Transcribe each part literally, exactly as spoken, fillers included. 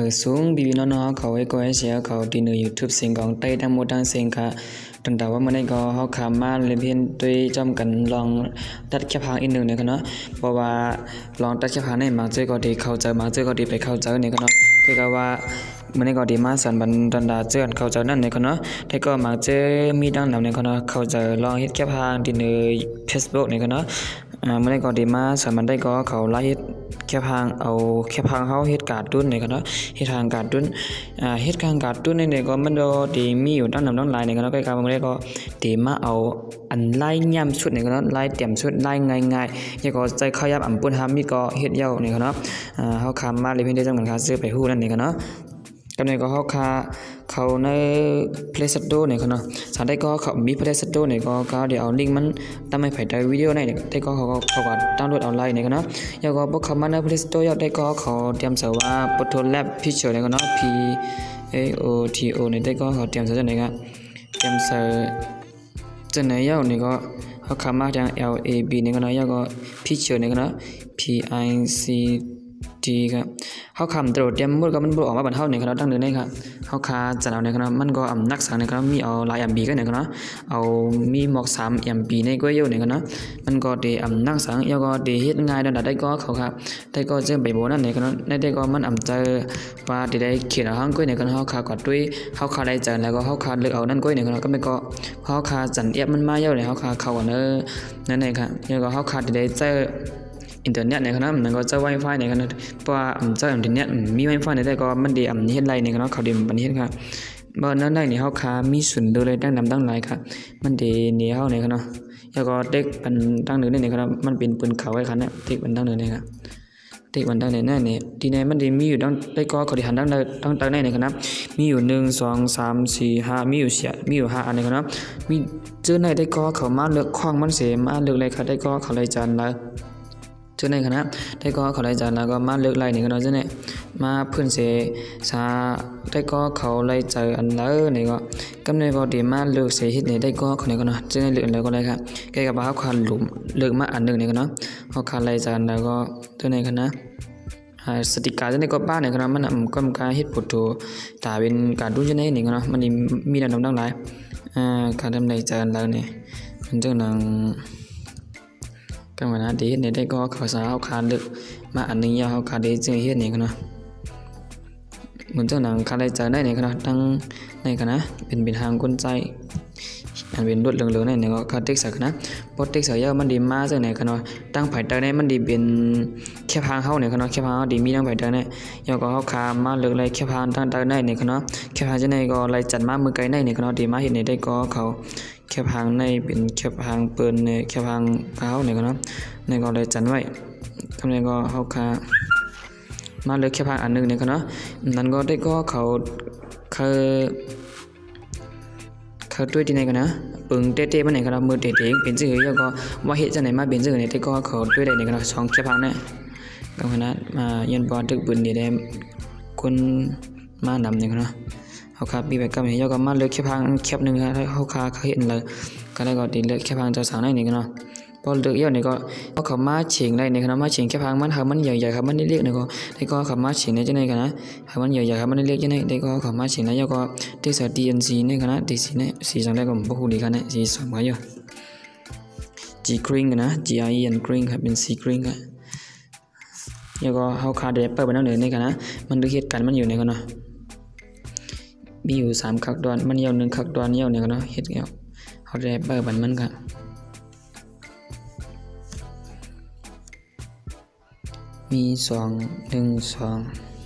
สูงบีบีน้องๆเขาไว้ก็ให้เสียเขาที่ใน YouTube เสียงของใต้ทั้งหมดทั้งเสียงค่ะตั้งแต่ว่าเมื่อไหร่ก็เขาขามาเรียนเพียนด้วยจอมกันลองตัดแค่พังอีกหนึ่งเนี่ยกันเนาะเพราะว่าลองตัดแค่พังเนี่ยมาเจอก็ดีเข้าใจมาเจอก็ดีไปเข้าใจเนี่ยกันเนาะคือก็ว่าเมื่อไหร่ก็ดีมาสันบันดันดาเจอเข้าใจนั่นเนี่ยกันเนาะแต่ก็มาเจอมีดังนำเนี่ยกันเนาะเข้าใจลองเฮ็ดแค่พังที่ใน Facebook เนี่ยกันเนาะอ่าเมื่อไหร่ก็ดีมาสันบันได้ก็เขาไล่เฮ็ดแค่พังเอาแค่พังเขาเฮ็ดการ์ตูนเนี่ยกันเนาะเฮ็ดทางการ์ตูนอ่าเฮ็ดทางการ์ตูนเนี่ยก็มันก็ดีมีอยู่ดังนำดังหลายเนี่ยกันเนาะก็การเมื่อไหร่ก็ดีมาเอาอันไล่ย่ำชุดเนี่ยกันเนาะไล่เตรียมชุดไล่ง่ายๆแล้วก็ใจเข้ายับอ่ำปุ่นหามีก็เฮ็ดเย้าเนี่ยกันเนาะอ่าเฮาคำมาเลยเพิ่นได้จังกันค่าซื้อไปฮู้นั่นนี่กันเนาะก็เนี่ยก็เฮาคาเขาใน Play Store เนี่ยกันเนาะสารได้ก็เขามี Play Store เนี่ยก็ก็เดี๋ยวเอาลิงก์มันตามให้ไผได้วิดีโอไหนเนี่ยได้ก็เขาก็เขาก็ดาวน์โหลดออนไลน์เนี่ยกันเนาะแล้วก็บ่เข้ามาใน Play Store ได้ก็เขาเตรียมเสิร์ฟว่า Photo Lab Picture เนี่ยกันเนาะ P A O T O เนี่ยได้ก็เขาเตรียมเสิร์ฟจังได๋ก็เตรียมเสิร์ฟจังไหนเย้านี่ก็เขาคำมาทาง L A B เนี่ยกันเนาะแล้วก็ Picture เนี่ยกันเนาะ P I Cดีครับเฮาคำตรวจเตรียมหมดก็มันบ่ออกมาบัดเฮานี่ครับดังนึงนี่ครับเฮาคาจัดเอานี่ครับมันก็อำนักสังนี่ครับมีเอาหลาย เอ็ม บี กันนี่ครับเอามีหมอกสาม เอ็ม บี ในก็อยู่นี่ครับมันก็ได้อำนักสังแล้วก็ได้เฮ็ดง่ายดังได้ก็เขาครับได้ก็เจอไปบ่นั่นนี่ครับในได้ก็มันอำเจอว่าได้เขียนเอาหังก้อยนี่ครับเฮาคาก็ด้วยเฮาคาได้จังแล้วก็เฮาคาเลือกเอานั่นก้อยนี่ครับก็ไม่ก็เฮาคาจันแอปมันมาเยอะเลยเฮาคาเข้ากันเออนั่นนี่ครับแล้วก็เฮาคาได้เจออินเทอร์เน็ตเนี่ยครับมันก็จะ Wi-Fi เนี่ยครับเพราะว่าอ่ำเจ้าอินเทอร์เน็ตมี Wi-Fi เนี่ยแต่ก็มันดีอ่ำเฮ็ดไรเนี่ยครับเขาดีมันเฮ็ดครับบ่นั้นได้นี่เฮาคามีศูนย์ดูเลยตั้งนำตั้งหลายครับมันดีนี่เฮาเนี่ยครับเนาะแล้วก็เด็กมันตั้งนึงนี่ครับมันเป็นปืนเขาไว้ครับเนี่ยเด็กมันตั้งนึงนี่ครับเด็กมันตั้งนี่นั่นนี่ที่ไหนมันดีมีอยู่ตั้งได้ก็เขาได้หันตั้งตั้งตั้งได้นี่ครับมีอยู่หนึ่ง สอง สาม สี่ ห้ามีอยู่เสียมีอยู่ห้าอันนี่ครับมีเจอในได้ก็เขามาเลือกข้องมันเสมาเลือกเลยครับได้ก็เขาเลยจานละเจ้าในคณะได้ก็เขาได้จานแล้วก็มาเลือกไล่นี่ก็เนาะเจ้าเนี่ยมาเพื่อนเสสาได้ก็เขาไล่เจออันแล้วนี่ก็กำเนิดก็ดีมาเลือกเสฮิตนี่ได้ก็คนนี้ก็เนาะเจ้าในเลือกแล้วก็เลยครับแกกับว่าเขาคันหลุมเลือกมาอันหนึ่งนี่ก็เนาะเขาคันไล่จานแล้วก็เจ้าในคณะสติกาเจ้าในก็บ้านนี่ก็เนาะมันก็มีการเฮ็ดผลตัวตาเป็นการดูเจ้าในนี่ก็เนาะมันมีดังดังหลายอ่าการทำไล่จานแล้วนี่มันเจ้าหนังกันวันนั้นที่เฮ็ดนี่ได้ก็เขาสาเฮาคาลึกมาอันนึงยาวเฮาคาได้เจอเฮ็ดนี่กันเนาะเหมือนเจ้าหนังคาได้เจอได้นี่กันเนาะทั้งในกันนะเป็นเป็นทางคนใจอันเป็นรถเหลืองๆนี่ก็คาเต็กสักนะพอเต็กสักยาวมันดีมาจังไหนกันเนาะตั้งไผตาได้มันดีเป็นแค่พางเฮานี่กันเนาะแค่พางเฮาดีมีตั้งไผตาได้ยาวก็เฮาคามาเลือกเลยแค่พางตั้งตาได้นี่กันเนาะแค่พางจังได๋ก็ไล่จัดมามือไกลได้นี่กันเนาะดีมาเฮ็ดนี่ได้ก็เขาแค่พังในเป็นแค่พังเปิ้นในแค่พังเท้าเนี่ยก็เนาะในก็เลยจันไว้ทำในก็เฮาคามาเลยแค่พังอันนึงเนี่ยก็เนาะนั้นก็ได้ก็เขาเคยเขาด้วยที่ไหนกันนะปึงเต้ๆมันไหนก็มือเตะๆเป็นซื่อแล้วก็ว่าเฮ็ดจังไหนมาเป็นซื่อเนี่ยแต่ก็เขาด้วยได้เนี่ยก็สองแค่พังเนี่ยก็คณะมายันบ่ตึกปืนนี่ได้คนมานำเนี่ยก็เนาะเฮาคาปีแบบก็มีเฮาก็มาเลือกแค่พังแคบนึงครับเฮาคาเขาเห็นเลยก็ได้ก็ดีเลือกแค่พังเจ้าสาวได้นี่ก็เนาะพอเลือกเยอะนี่ก็เฮาเข้ามาเฉียงได้นี่ก็มาเฉียงแค่พังมันเฮามันใหญ่ๆครับมันเล็กๆนี่ก็ได้ก็เข้ามาเฉียงได้จังได๋กันนะเฮามันใหญ่ๆครับมันเล็กๆจังได๋ได้ก็เข้ามาเฉียงแล้วก็ที่ส ที เอ็น ซี นี่ก็นะ ที ซี นี่สีจังได๋ก็บ่ฮู้ดีกันนะสีสวยอยู่ G green กันนะ G I E N green ครับเป็น C green ครับแล้วก็เฮาคาได้เปิดไปนั่นเลยนี่กันนะมันดูเหตุการณ์มันอยู่นี่ก็เนาะมีอยู่สามคักดอนมันเหี่ยวหนึ่งคักดอนเหี่ยวเนี่ยก็เนาะเฮ็ดแล้วเฮาได้เปิดบันมันก็มีสอง หนึ่ง สอง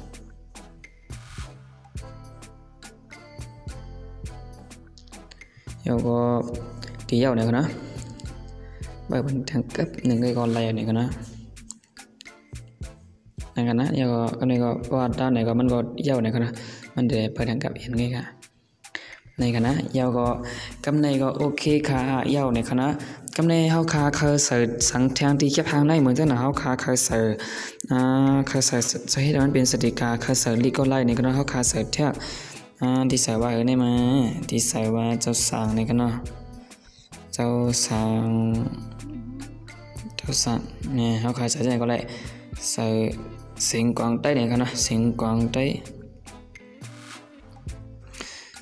แล้วก็ที่เหี่ยวเนี่ยก็เนาะเปิดบันทางกับหนึ่งก็ก่อนไล่เนี่ยก็เนาะนั่นกันนะแล้วก็ก็นี่ก็ว่าด้านไหนก็มันก็เหี่ยวเนี่ยก็เนาะมันได้เปิดทางกับเห็นไงค่ะในคณะยาวก็กำในก็โอเคค่ะยาวในคณะกำในเฮาคาเคยเสิร์ชสังทางที่แค่ทางได้เหมือนจังน่ะเฮาคาเคยเสิร์ชอ่าเคยเสิร์ชสาเหตุมันเป็นสติกาเคยเสิร์ชลีก็ไล่ในคณะเฮาคาเสิร์ชแท้อ่าที่ใส่ว่าเออได้มาที่ใส่ว่าเจ้าสร้างในคณะเจ้าสร้างเจ้าสร้างเนี่ยเฮาคาใส่จังก็ได้ใส่เสียงกวางใต้ในคณะเสียงกวางใต้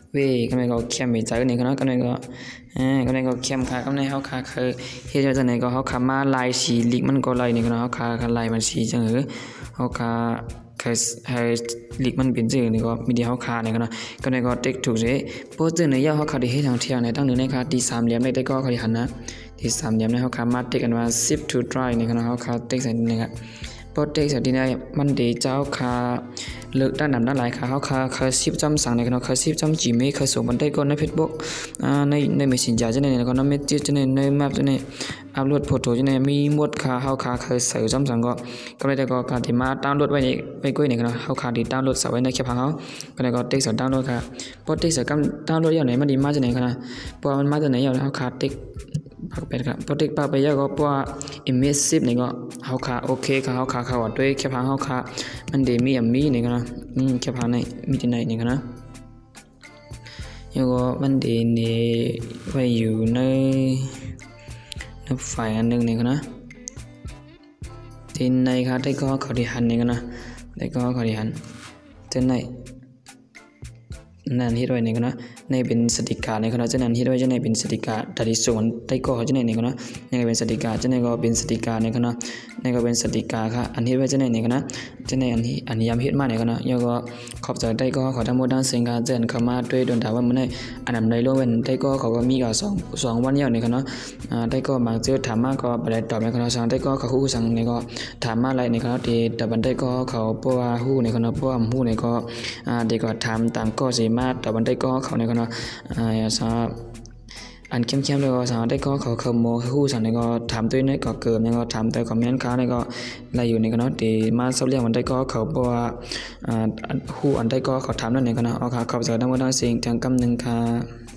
เว้กำไรก็เข้มไปใจนี่ก็เนาะกำไรก็อ่ากำไรก็เข้มค่ะกำไรเฮาค่ะคือเฮ็ดจังได๋ก็เฮาค่ะมาลายสีลิกมันก็ลายนี่ก็เนาะเฮาค่ะค่ะลายมันสีจังเออเฮาค่ะคือให้ลิกมันเป็นจังนี่ก็มีที่เฮาค่ะนี่ก็เนาะกำไรก็ติ๊กถูกสิโปสเตอร์เนี่ยเฮาค่ะได้เฮ็ดทางเที่ยวในตั้งนึงในค่ะที่สามเหลี่ยมได้ก็ค่อยหันนะที่สามเหลี่ยมเนี่ยเฮาค่ะมาติ๊กกันว่า zip to dry นี่ก็เนาะเฮาค่ะติ๊กใส่นี่ค่ะโปรเทคสักทีnàyมันเดเจ้าคาเลือกด้านนำด้านหลายคาเขาคาคาสิบจำสั่งในขณะคาสิบจำจีเมคาส่งบันไดก็ในเฟซบุ๊กอ่าในในเมสเซนเจอร์จะในก็ในเมสเซจจะในในแมปจะในอัปโหลดโฟโต้จะในมีหมดคาเขาคาคาใส่จำสั่งก็ก็เลยแต่ก็การที่มาดาวน์โหลดไว้ในไว้ก้อยในขณะเขาคาที่ดาวน์โหลดใส่ไว้ในแคปของเขาก็เลยก็เทคสักดาวน์โหลดค่ะโปรเทคสักกำดาวน์โหลดอย่างไหนมันดีมากจะไหนขณะพอมันมาจากไหนอย่างเขาคาเทคปักเป็ดครับโปรเทคปักไปยากก็เพราะว่า immersive นี่ก็เขาคาโอเคค่ะเขาคาเขาว่าด้วยแคปของเขาคามันเดมีอัมมีนี่ก็นะอืมแคปของในมีที่ไหนนี่ก็นะแล้วก็มันเดนี่ไว้อยู่ในในไฟล์อันนึงนี่ก็นะที่ในค่ะได้ก็เขาที่หันนี่ก็นะได้ก็เขาที่หันที่ในนั่นที่ด้วยนี่ก็นะในเป็นสติกาในคณะจะนั่นที่ด้วยจะในเป็นสติกาแต่ที่ส่วนได้ก็จะในนี่ก็นะในก็เป็นสติกาจะในก็เป็นสติกาในคณะในก็เป็นสติกาค่ะอันที่ด้วยจะในนี่ก็นะจะในอันที่อันนี้ยามเฮ็ดมาในก็นะแล้วก็ขอบใจได้ก็ขอทั้งหมดทั้งสิ่งการเจริญเข้ามาด้วยดนถามว่ามันได้อันนั้นได้ร่วมเป็นได้ก็เขาก็มีกับสองสองวันอย่างนี้ก็นะอ่าได้ก็บางเจอถามมาก็บ่ได้ตอบในคณะสั่งได้ก็เขาฮู้สั่งในก็ถามมาอะไรในคณะที่แต่บันได้ก็เขาเพราะว่าฮู้ในคณะเพราะว่าฮู้ในก็อ่าได้ก็ถามต่างก็สิมาแต่บันได้ก็เขาในคณะอ่าสาอันเข้มๆเลยก็สามารถได้ก็เขาเขาโมคู่สั่งในก็ถามตัวนี้ก็เกิดในก็ถามแต่คอมเมนต์ค้าในก็อะไรอยู่ในก็เนาะที่มาสับเรียงมันได้ก็เขาบอกว่าอ่าคู่อันได้ก็เขาถามนั่นในก็เนาะเอาค่ะขอบใจทั้งหมดทั้งสิ่งทั้งกำนึงค่ะ